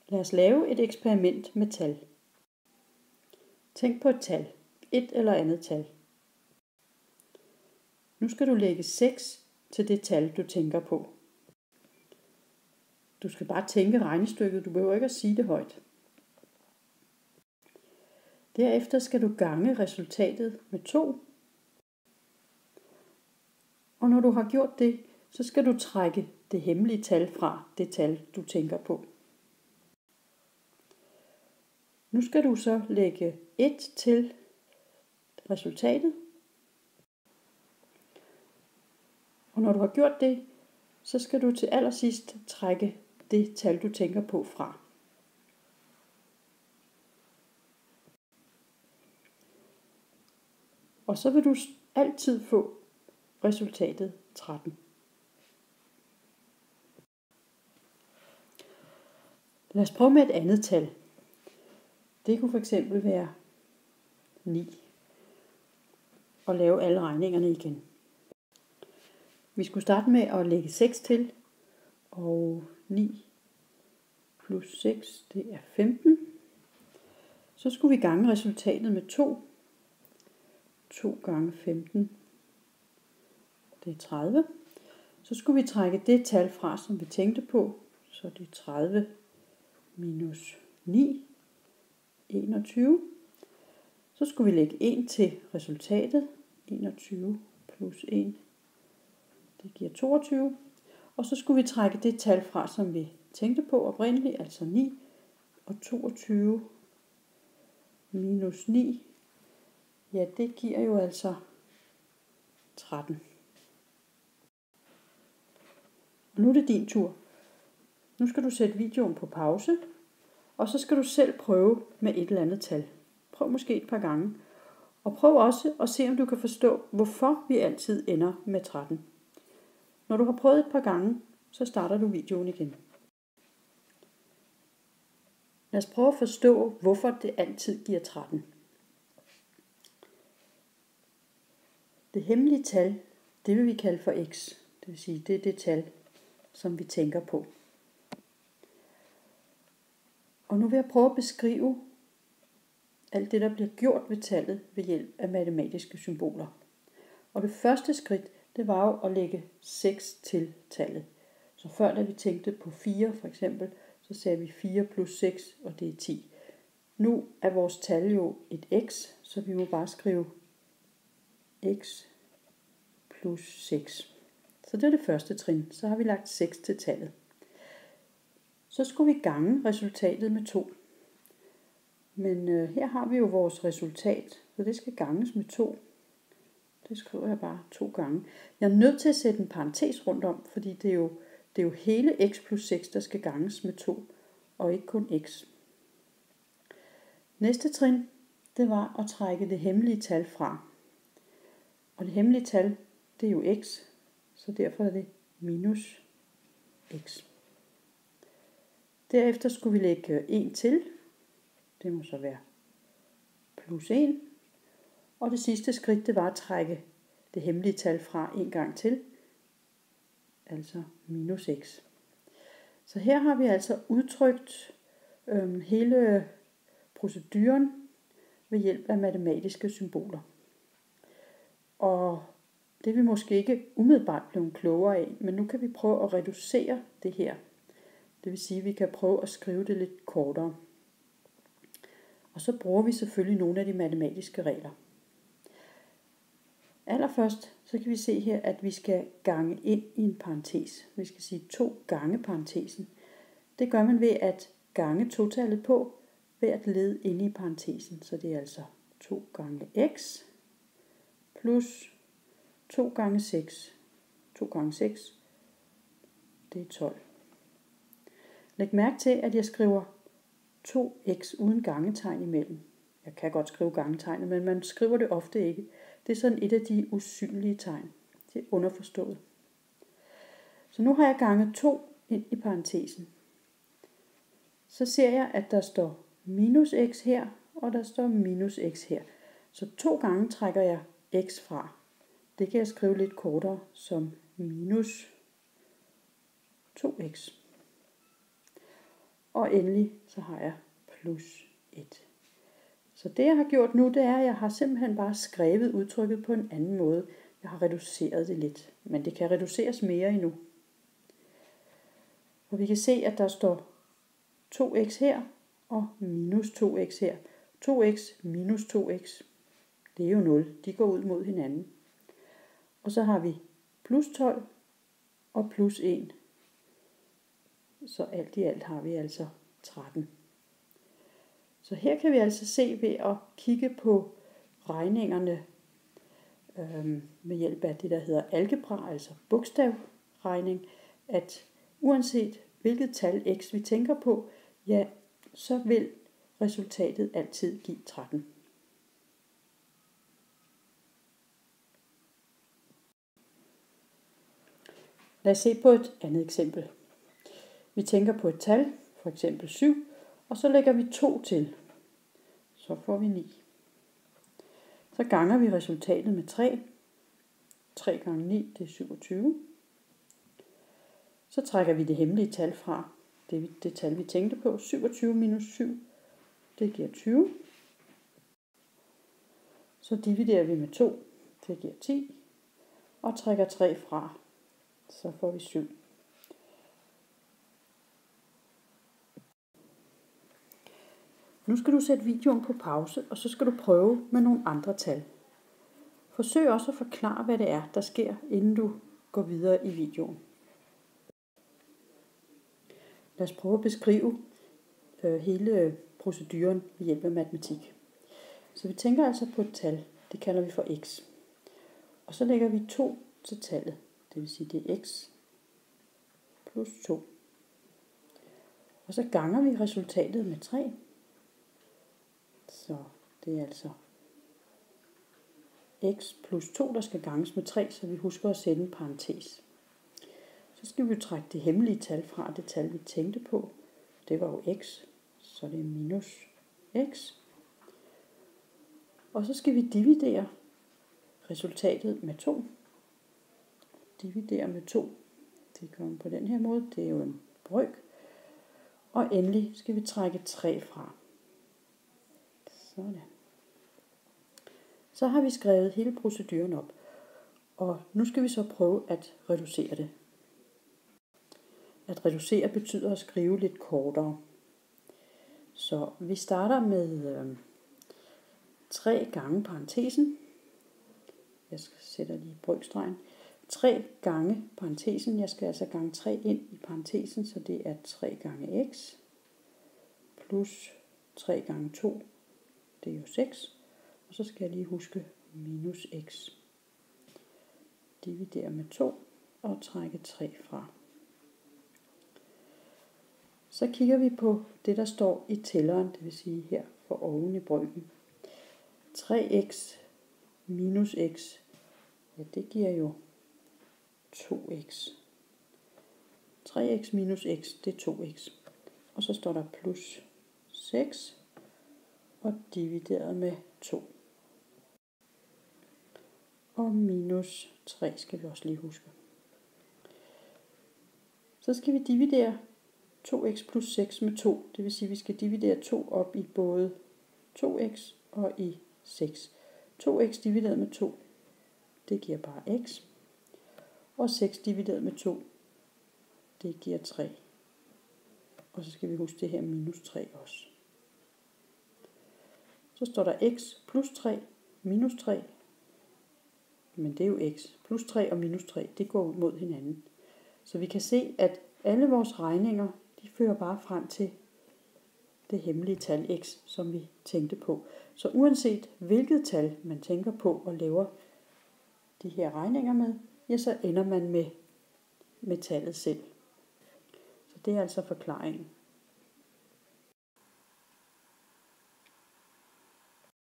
Lad os lave et eksperiment med tal. Tænk på et tal, et eller andet tal. Nu skal du lægge 6 til det tal, du tænker på. Du skal bare tænke regnestykket, du behøver ikke at sige det højt. Derefter skal du gange resultatet med 2. Og når du har gjort det, så skal du trække det hemmelige tal fra det tal, du tænker på. Nu skal du så lægge 1 til resultatet. Og når du har gjort det, så skal du til allersidst trække det tal, du tænker på fra. Og så vil du altid få resultatet 13. Lad os prøve med et andet tal. Det kunne fx være 9. Og lave alle regningerne igen. Vi skulle starte med at lægge 6 til, og 9 plus 6, det er 15. Så skulle vi gange resultatet med 2. 2 gange 15, det er 30. Så skulle vi trække det tal fra, som vi tænkte på. Så det er 30 minus 9, 21. Så skulle vi lægge 1 til resultatet. 21 plus 1, det giver 22. Og så skulle vi trække det tal fra, som vi tænkte på oprindeligt, altså 9. Og 22 minus 9, ja, det giver jo altså 13. Og nu er det din tur. Nu skal du sætte videoen på pause, og så skal du selv prøve med et eller andet tal. Prøv måske et par gange. Og prøv også at se, om du kan forstå, hvorfor vi altid ender med 13. Når du har prøvet et par gange, så starter du videoen igen. Lad os prøve at forstå, hvorfor det altid giver 13. Det hemmelige tal, det vil vi kalde for x. Det vil sige, det er det tal, som vi tænker på. Og nu vil jeg prøve at beskrive alt det, der bliver gjort ved tallet ved hjælp af matematiske symboler. Og det første skridt, det var jo at lægge 6 til tallet. Så før da vi tænkte på 4 for eksempel, så sagde vi 4 plus 6, og det er 10. Nu er vores tal jo et x, så vi må bare skrive x plus 6. Så det er det første trin. Så har vi lagt 6 til tallet. Så skulle vi gange resultatet med 2. Men her har vi jo vores resultat, så det skal ganges med 2. Det skriver jeg bare 2 gange. Jeg er nødt til at sætte en parentes rundt om, fordi det er jo hele x plus 6, der skal ganges med 2, og ikke kun x. Næste trin, det var at trække det hemmelige tal fra. Og det hemmelige tal, det er jo x, så derfor er det minus x. Derefter skulle vi lægge 1 til. Det må så være plus 1. Og det sidste skridt, det var at trække det hemmelige tal fra en gang til. Altså minus x. Så her har vi altså udtrykt hele proceduren ved hjælp af matematiske symboler. Og det er vi måske ikke umiddelbart blevet klogere af, men nu kan vi prøve at reducere det her. Det vil sige, at vi kan prøve at skrive det lidt kortere. Og så bruger vi selvfølgelig nogle af de matematiske regler. Allerførst så kan vi se her, at vi skal gange ind i en parentes. Vi skal sige 2 gange parentesen. Det gør man ved at gange totallet på hvert led inde i parentesen. Så det er altså 2 gange x plus 2 gange 6. 2 gange 6, det er 12. Læg mærke til, at jeg skriver 2x uden gangetegn imellem. Jeg kan godt skrive gangetegnet, men man skriver det ofte ikke. Det er sådan et af de usynlige tegn. Det er underforstået. Så nu har jeg ganget 2 ind i parentesen. Så ser jeg, at der står minus x her, og der står minus x her. Så 2 gange trækker jeg x fra. Det kan jeg skrive lidt kortere som minus 2x. og endelig så har jeg plus 1. Så det jeg har gjort nu, det er, at jeg har simpelthen bare skrevet udtrykket på en anden måde. Jeg har reduceret det lidt, men det kan reduceres mere endnu. Og vi kan se, at der står 2x her og minus 2x her. 2x minus 2x, det er jo 0. De går ud mod hinanden. Og så har vi plus 12 og plus 1. Så alt i alt har vi altså 13. Så her kan vi altså se ved at kigge på regningerne med hjælp af det, der hedder algebra, altså bogstavregning, at uanset hvilket tal x vi tænker på, ja, så vil resultatet altid give 13. Lad os se på et andet eksempel. Vi tænker på et tal, for eksempel 7, og så lægger vi 2 til. Så får vi 9. Så ganger vi resultatet med 3. 3 gange 9, det er 27. Så trækker vi det hemmelige tal fra. Det er det tal, vi tænkte på. 27 minus 7, det giver 20. Så dividerer vi med 2, det giver 10. Og trækker 3 fra, så får vi 7. Nu skal du sætte videoen på pause, og så skal du prøve med nogle andre tal. Forsøg også at forklare, hvad det er, der sker, inden du går videre i videoen. Lad os prøve at beskrive hele proceduren ved hjælp af matematik. Så vi tænker altså på et tal, det kalder vi for x. Og så lægger vi 2 til tallet, det vil sige det er x plus 2. Og så ganger vi resultatet med 3. Så det er altså x plus 2, der skal ganges med 3, så vi husker at sætte en parentes. Så skal vi trække det hemmelige tal fra, det tal vi tænkte på. Det var jo x, så det er minus x. Og så skal vi dividere resultatet med 2. Dividere med 2, det kommer på den her måde, det er jo en brøk. Og endelig skal vi trække 3 fra. Sådan. Så har vi skrevet hele proceduren op, og nu skal vi så prøve at reducere det. At reducere betyder at skrive lidt kortere. Så vi starter med 3 gange parentesen. Jeg sætter lige brøkstregen. 3 gange parentesen. Jeg skal altså gange 3 ind i parentesen, så det er 3 gange x plus 3 gange 2. Det er jo 6. Og så skal jeg lige huske minus x. Dividere med 2 og trække 3 fra. Så kigger vi på det, der står i tælleren, det vil sige her for oven i brøken. 3x minus x, ja, det giver jo 2x. 3x minus x, det er 2x. Og så står der plus 6 og divideret med 2. Og minus 3 skal vi også lige huske. Så skal vi dividere 2x plus 6 med 2. Det vil sige, at vi skal dividere 2 op i både 2x og i 6. 2x divideret med 2, det giver bare x. Og 6 divideret med 2, det giver 3. Og så skal vi huske det her minus 3 også. Så står der x plus 3 minus 3. Men det er jo x. Plus 3 og minus 3, det går ud mod hinanden. Så vi kan se, at alle vores regninger, de fører bare frem til det hemmelige tal x, som vi tænkte på. Så uanset hvilket tal man tænker på og laver de her regninger med, ja, så ender man med tallet selv. Så det er altså forklaringen.